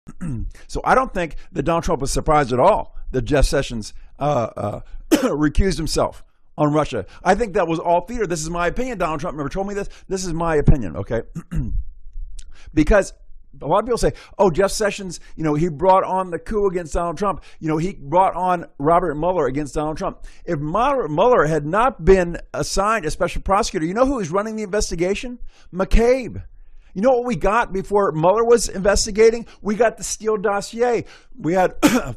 So I don't think that Donald Trump was surprised at all that Jeff Sessions recused himself on Russia. I think that was all theater. This is my opinion. Donald Trump never told me this. This is my opinion, okay? Because a lot of people say, oh, Jeff Sessions, he brought on the coup against Donald Trump. He brought on Robert Mueller against Donald Trump. If Mueller had not been assigned a special prosecutor, you know who was running the investigation? McCabe. You know what we got before Mueller was investigating? We got the Steele dossier. We had,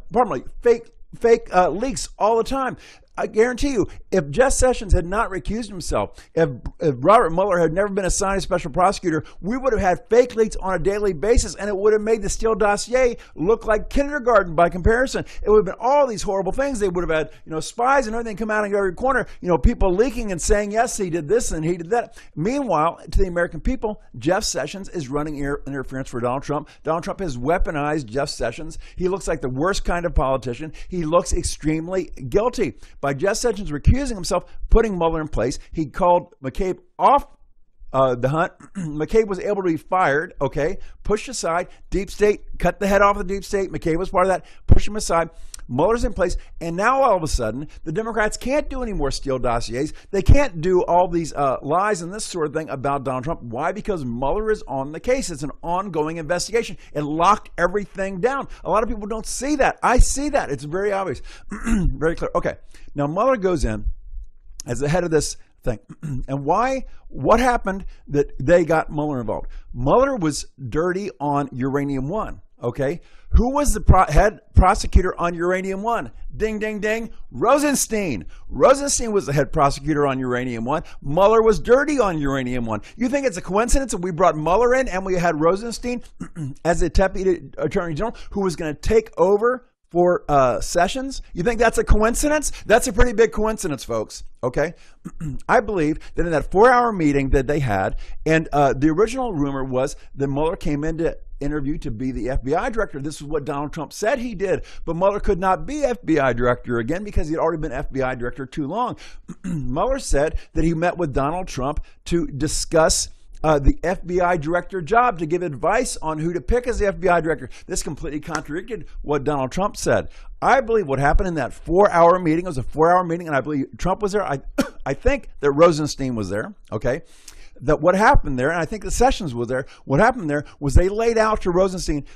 fake leaks all the time. I guarantee you, if Jeff Sessions had not recused himself, if Robert Mueller had never been assigned a special prosecutor, we would have had fake leaks on a daily basis, and it would have made the Steele dossier look like kindergarten by comparison. It would have been all these horrible things. They would have had, spies and everything come out in every corner, people leaking and saying, yes, he did this and he did that. Meanwhile, to the American people, Jeff Sessions is running interference for Donald Trump. Donald Trump has weaponized Jeff Sessions. He looks like the worst kind of politician. He looks extremely guilty. By Jeff Sessions recusing himself, putting Mueller in place, he called McCabe off the hunt. McCabe was able to be fired, okay, pushed aside. Deep State, cut the head off of the Deep State. McCabe was part of that, pushed him aside. Mueller's in place, and now all of a sudden, the Democrats can't do any more Steele dossiers. They can't do all these lies and this sort of thing about Donald Trump. Why? Because Mueller is on the case. It's an ongoing investigation. It locked everything down. A lot of people don't see that. I see that. It's very obvious. Very clear. Okay. Now, Mueller goes in as the head of this thing. And why? What happened that they got Mueller involved? Mueller was dirty on Uranium One. Okay, who was the head prosecutor on Uranium One? Ding, ding, ding. Rosenstein. Rosenstein was the head prosecutor on Uranium One. Mueller was dirty on Uranium One. You think it's a coincidence that we brought Mueller in and we had Rosenstein as the deputy attorney general who was going to take over for Sessions? You think that's a coincidence? That's a pretty big coincidence, folks. Okay, I believe that in that 4-hour meeting that they had, and the original rumor was that Mueller came into interview to be the FBI director. This is what Donald Trump said he did, but Mueller could not be FBI director again because he had already been FBI director too long. Mueller said that he met with Donald Trump to discuss the FBI director job, to give advice on who to pick as the FBI director. This completely contradicted what Donald Trump said. I believe what happened in that 4-hour meeting, it was a 4-hour meeting, and I believe Trump was there. I think that Rosenstein was there, okay? That what happened there, and I think the Sessions was there, what happened there was they laid out to Rosenstein,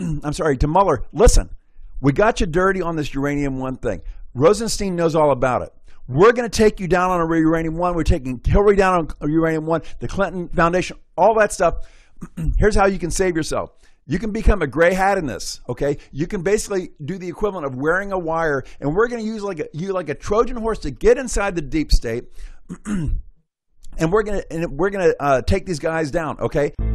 to Mueller, listen, we got you dirty on this Uranium One thing. Rosenstein knows all about it. We're going to take you down on a Uranium One. We're taking Hillary down on Uranium One, the Clinton Foundation, all that stuff. Here's how you can save yourself. You can become a gray hat in this, okay? You can basically do the equivalent of wearing a wire, and we're going to use you like a Trojan horse to get inside the Deep State, and we're going to take these guys down, okay?